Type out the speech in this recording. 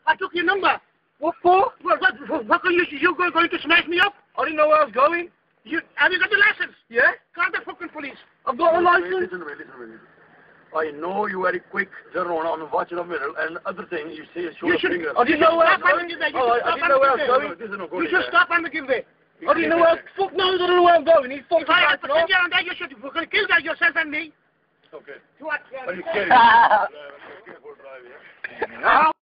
I took your number. What for? What are you going to smash me up? I didn't know where I was going. Have you got the license? Yeah? Call the fucking police. I've got a license. Listen to me. I know you very quick turn around and watch in the middle, and other thing you say show your finger. I didn't know where I was going. I didn't know where I was going. You should stop on the giveaway. I didn't know where. Fuck no, I don't know where I'm going. He's fucking If I had right to send you on that, you should kill that yourself and me. Okay. What? Are you kidding? Careful driving.